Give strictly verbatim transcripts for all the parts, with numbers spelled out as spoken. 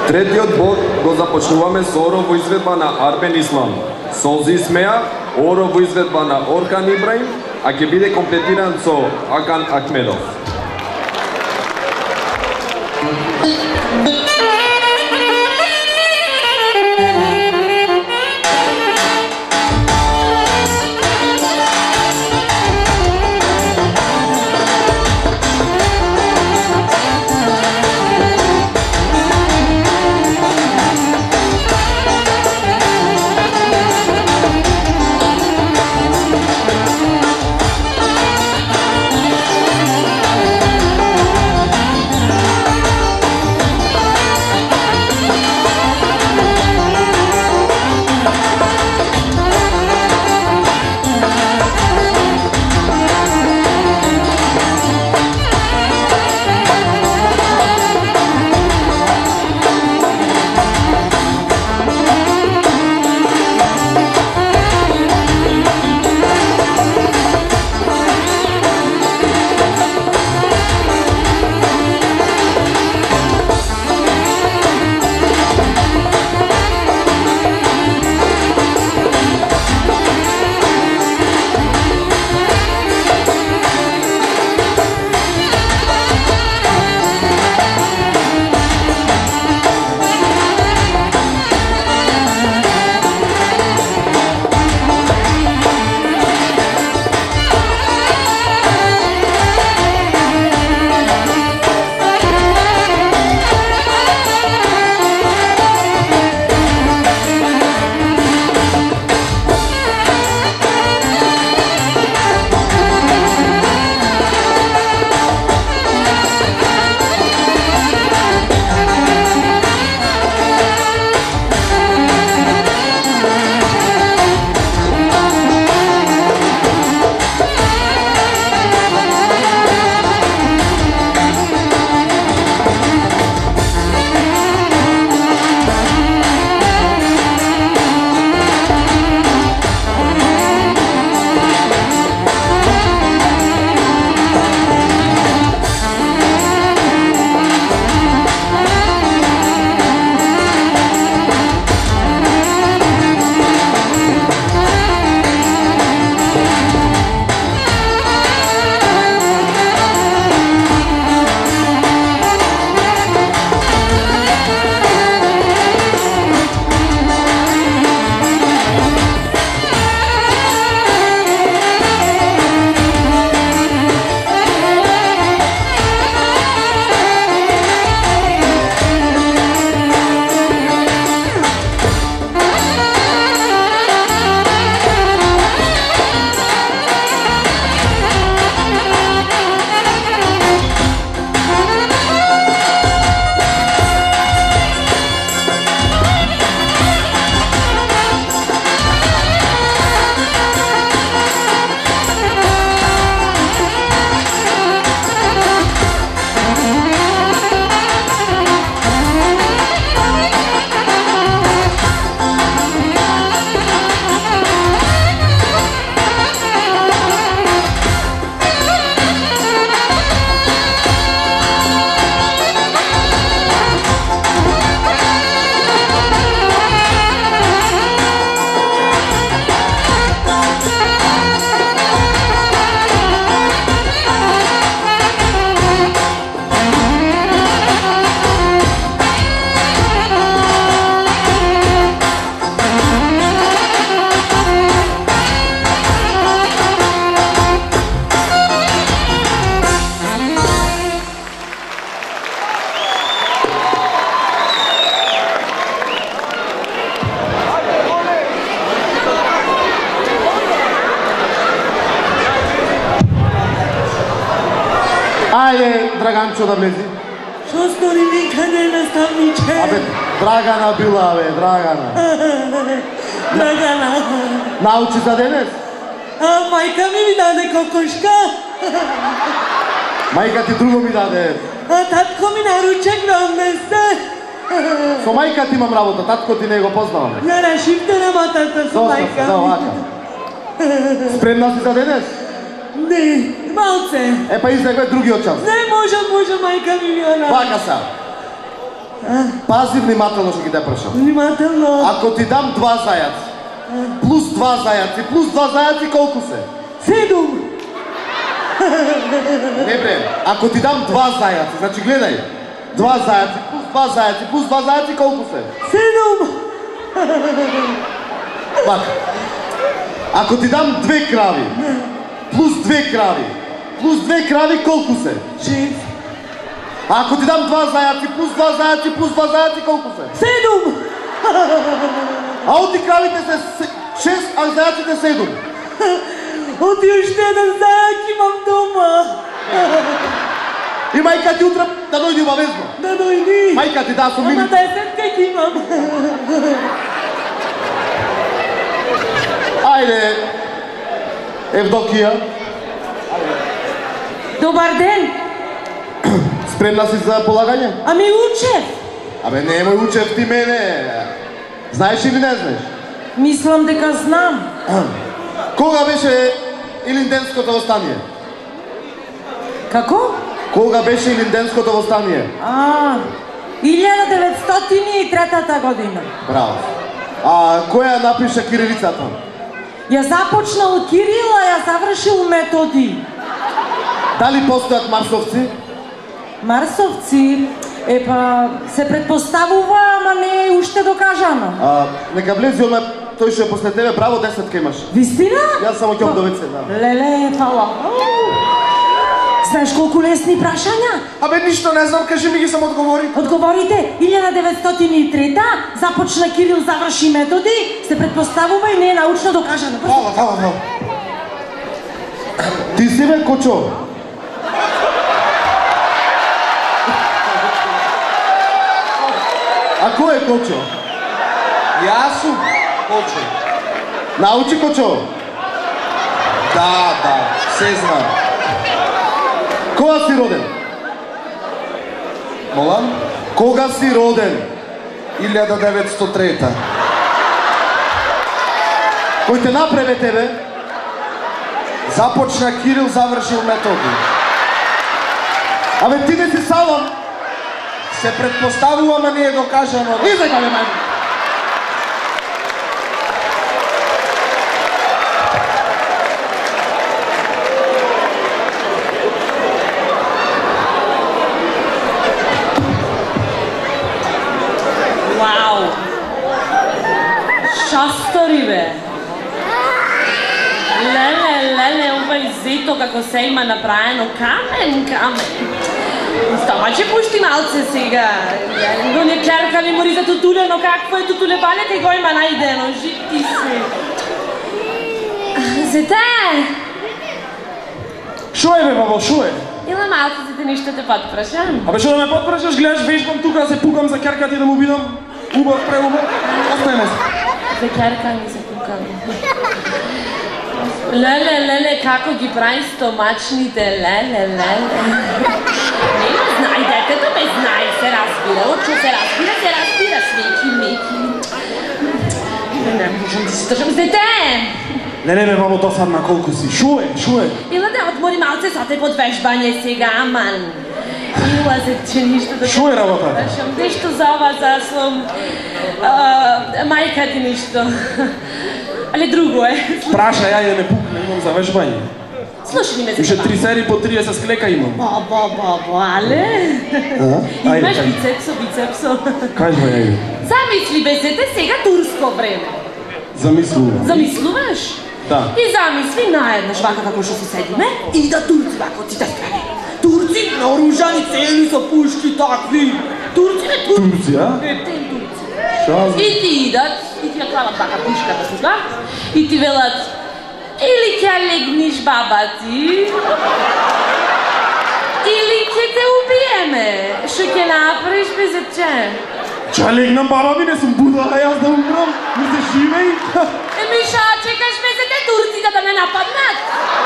Третиот бод го започнуваме со оро во изведба на Арбен Ислам. Солзи смеа, оро во изведба на Орхан Ибраим, а ќе биде комплетиран со Акан Ахмедов. Ајде, Драганчо да влези. Шо стори никаде наставниче? Абе, Драгана била, бе, Драгана. Драгана. Научи за денес? А, мајка ми ми даде кокошка. Мајка ти друго ми даде. А, татко ми наручек донесе. Со мајка ти имам работа, татко ти не го познавам. Ја решивте работата со мајка ми. За овака. Спремна си за денес? Не, малце. Е, па излегве другиот час. Не, може, може, мајка ми ми она. Вака са. Пази внимателно што ги те прашам. Внимателно. Ако ти дам два зајаци, плюс два зајаци, плюс два зајаци колку се? Седум. Не бре, ако ти дам два зајаци, значи гледај, два зајаци, плюс два зајаци, плюс два зајаци колку се? Седум. Пак. Ако ти дам две крави, плюс две крави, плюс две крави колку се? Шест. Ако ти дам два зајаци, плюс два зајаци, плюс два зајаци колку се? Седум. А оти кравите се шест, а зајаците седум. Оти уште еден зајак имам дома. И мајка ти утре да дојди обавезно. Да дојди. Мајка ти да сум мили. Ама десет кек имам. Ајде, Евдокија. Добар ден! Спремна си за полагање? Ами учев! Абе, немој учев ти мене. Знаеш или не знаеш? Мислам дека знам. Кога беше Илинденското востание? Како? Кога беше Илинденското востание? А, илјада деветстотини и третата година. Браво. А која ја напиша кирилицата? Ја започнал Кирил, а ја завршил Методи. Дали постојат марсовци? Марсовци, епа, се предпоставува, ама не е уште докажано. А, нека влези оме, тој што е после тебе, браво, десетка имаш. Вистина? Јас само ќе до веце, да. Леле, фала. Знаеш колку лесни прашања? Абе, ништо не знам, кажи ми ги сам одговори. Одговорите, илјада деветстотини и трета започна Кирил, заврши Методи, се предпоставува и не е научно докажано. Фала, фала, фала. Ти си бе, Кочо? А кој е Кочо? Јас сум Кочо. Научи, Кочо. Да, да, се знам. Кога си роден? Молам? Кога си роден? илјада деветстотини и трета. Кој те направи тебе? Започна Кирил, завршил Методи. Абе, ти не си Салам. Се предпоставува, ама не е докажано. Излеј, бе, мајмо. Вау! Шастори, бе! Леле, леле, ова изето како се има направено. Камен, камен. Стомаче пушти малце сега. Но не клеркави мори за тутуле, но какво е тутуле балете го има најдено. Жити се. Зете! Шо е бе, бабо, шо е? Ила малце зете ништо те подпрашам. Абе, шо да ме подпрашаш, гледаш, вежбам тука да се пукам за керката и да му бидам убав, преубав. Остане се. За керка ми се пукам. Леле, леле, како ги прави стомачните, леле, леле. Не ме знае, детето ме знае, се разбира, очо се разбира, се разбира, смеки, меки. Не можам да си држам с дете. Не, не, бе, бабо, досадна колку си. Шо е, шо е? Ила да отмори малце за те подвежбање сега, аман. Ила се, че ништо да... Шо е работата? Прашам, ништо за ова заслом. Мајка ти ништо. Але друго е. Праша, ја ја не пукна, имам за вежбање. Слушай ме за Уште това. три серии по триесет склека имам. Баба, баба, але? Ајде, Имаш кажи. бицепсо, бицепсо. Кажи ме, јајде. Замисли бе се, те сега турско време. Замислувам. Замислуваш? Да. И замисли наеднаш вака како што се седиме и да турци вака од сите страни. Турци наоружани цели со пушки такви. Турци не турци. Турци, а? Е, те турци. Шо? И ти идат, и ти ја клават вака пушката тука, и ти велат или ќе легниш баба ти, или ќе те убиеме. Што ќе направиш бе зече? Ća legnem, baba mi, ne sam budala, јас да умрам. Не се живеј. Еми ша чекаш бе за те турците да ме нападнат?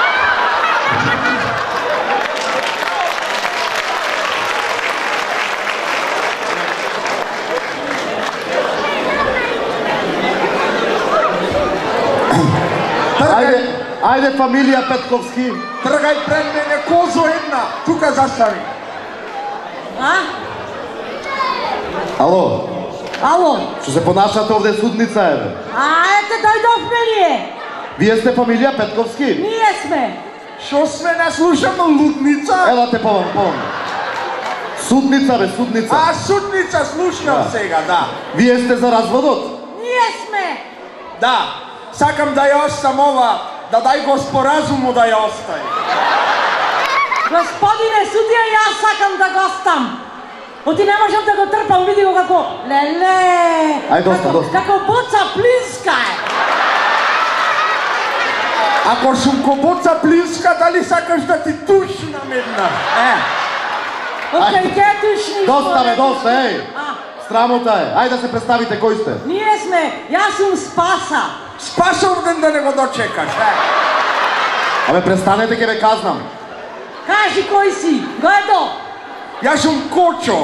Ајде, ајде, фамилија Петковски. Тргај пред мене, козо една, тука застани. А? Ало, Ало. што се понашате овде судница е, бе? А, ете, дојдовме ние. Вие сте фамилија Петковски? Ние сме. Шо сме наслушано лудница? Елате повам, повам. Судница, бе, судница. А, судница, слушнам Да. сега, да. Вие сте за разводот? Ние сме. Да, сакам да ја остам ова, да дај го споразуму да ја остај. Господине судија, јас сакам да го остам. Оти не можам да го трпам, види го како... Леле! Ај, доста, како, доста. Како боца плинска е. Ако сум ко боца плинска, дали сакаш да ти тушнам една? Е, Океј, ке тушни. Доста, бе, доста, еј. А, Срамота е. Ајде да се представите, кој сте? ние сме. Јас сум Спаса. спасов ден да не го дочекаш, е. Абе, престанете, ке ве казнам. Кажи кој си. Гојдо. Јас сум Кочо.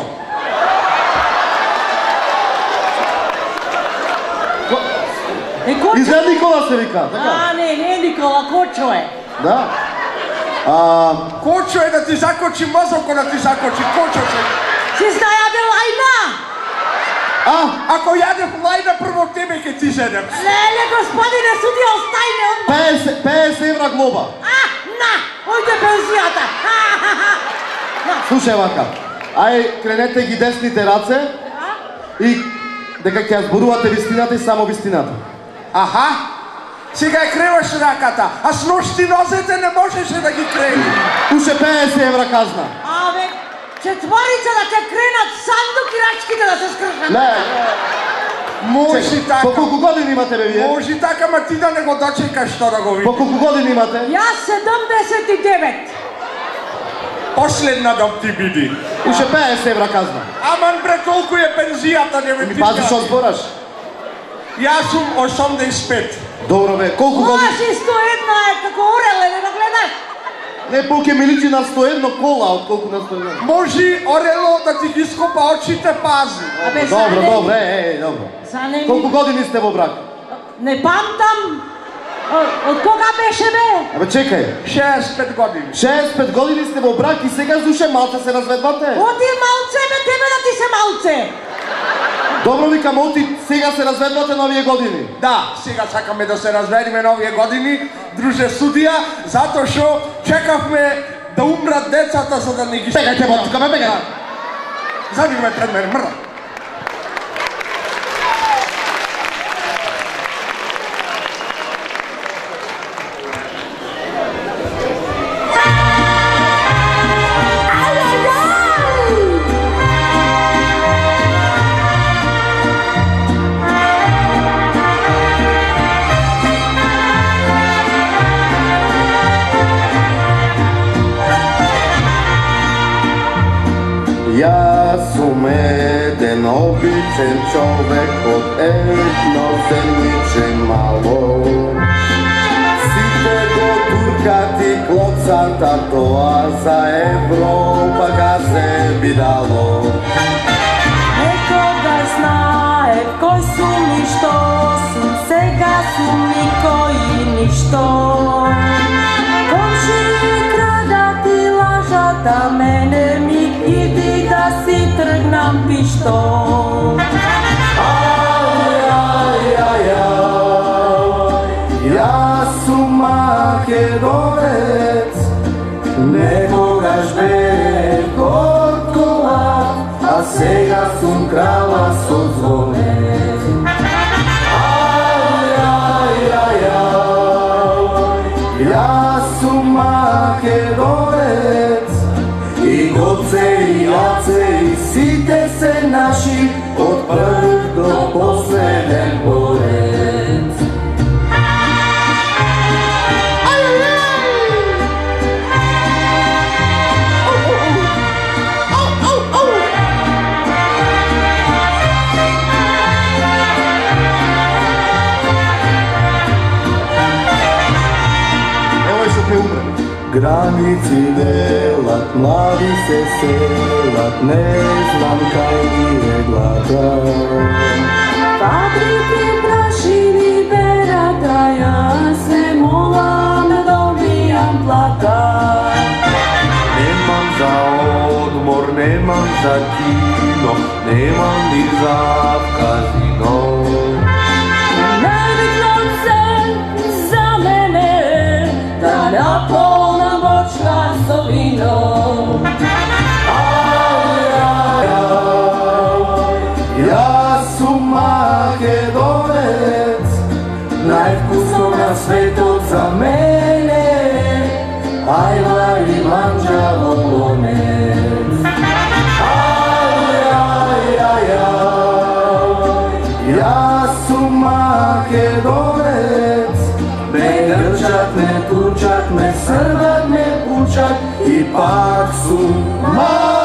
Е, кој? Изглед Никола се вика, така? А, не, не Никола, Кочо е. Да. А, Кочо е да ти закочи мозоко, да ти закочи Кочо се. Си знајаде лајна. а, Ако јадев лајна, прво тебе ке ти зедем. Леле, господине судија, остајме он. петдесет, петдесет евра глоба. А, на, ојде пензијата. А, ха, ха. На. Слушај вака, ај кренете ги десните раце А? и дека ќе ја зборувате вистината и само вистината. Аха, сега ја креваш раката, а с ношти нозете не можеше да ги креви. Уше петдесет евра казна. Абе, четворица да те кренат сандук и рачките да се скршат. Не, Може чекай, така. по колку години имате, бе, вие? Може така, ма ти да не го дочекаш што да го По видиш. колку години имате? Јас седумдесет и девет. Последна да ти биди. Уше петдесет евра казна. Аман бре, колку е пензијата, не ме Ми ти пази што кажи. збораш. Јас сум осумдесет и пет. Добро, бе, колку години? Лажи сто една е како ореле, не го гледаш? Не, повеќе ми личи на сто едно кола, отколку на сто едно. Може орело да ти ги скопа очите, пази. Абе, Добро, за не- добро, е, е, добро. За не ми... Колку години сте во брак? Не памтам. О, Од кога беше бе? Абе, чекај. шеесет и пет години. шеесет и пет години сте во брак и сега зуше малце се разведвате. Оди малце бе, тебе да ти се малце. Добро, викам, оти сега се разведвате на овие години. Да, сега сакаме да се разведиме на овие години, друже судија, затоа што чекавме да умрат децата за да не ги... Бегајте, бе, тука, бе, бегај. Зади ме пред мене, мрда. Јас сум еден обичен човек од едно земјиче мало. Сите го туркат и клоцат, а тоа за Европа га се би дало. Некогаш знаев кој сум и што сум, сега сум никој и ништо. Комши крадат и лажат, а мене ми иди да си тргнам пиштол. Ај, ај, ај, ај, јас сум македонец, некогаш бев горкова, а сега сум крала со звонец. Ај, ај, ај, ај, јас сум македонец, и гоце и јаце и сите се наши, од прв до последен поред. Ево е што ќе умре. Граници делат, млади се селат, не знам кај ги е глада. Фабрики прашини берат, а јас се молам да добијам плата. Немам за одмор, немам за кино, vino, nemam ni za kazino. Najbitno se za mene da napolna bočka s vinom. Ja su Makedonec, najvkusno na svetu za mene, ajla i manđavo lonec. Aj, aj, aj, aj, ja su Makedonec, ne grčat, ne tučat, ne srbat, ne pučat, ipak su Makedonec.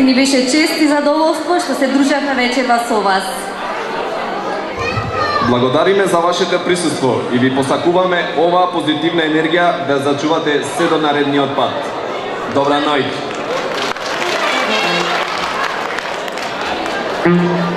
ни беше чест и задоволство што се дружевме вечерва со вас. Благодариме за вашето присуство и ви посакуваме оваа позитивна енергија да зачувате се до наредниот пат. Добра ноќ!